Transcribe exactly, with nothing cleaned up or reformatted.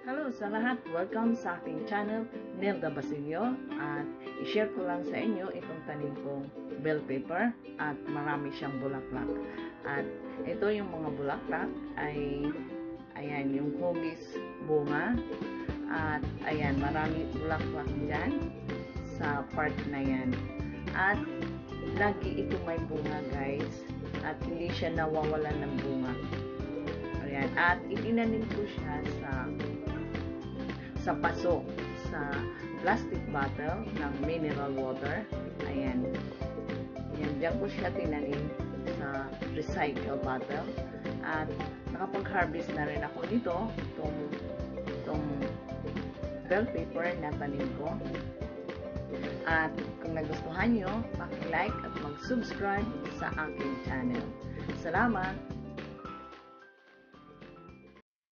Hello sa lahat! Welcome sa aking channel, Nelda Basilio. At i-share ko lang sa inyo itong tanim kong bell pepper at marami siyang bulaklak. At ito yung mga bulaklak ay ayan yung hugis bunga. At ayan marami bulaklak dyan sa part na yan. At lagi ito may bunga guys. At hindi siya nawawalan ng bunga. Ayan. At itinanim ko siya sa sa paso, sa plastic bottle ng mineral water. Ayan. Ayan. Diyan ko siya tinanim sa recycle bottle. At nakapag-harvest na rin ako nito. Itong, itong bell pepper na tanim ko. At kung nagustuhan nyo, paki-like at mag-subscribe sa aking channel. Salamat!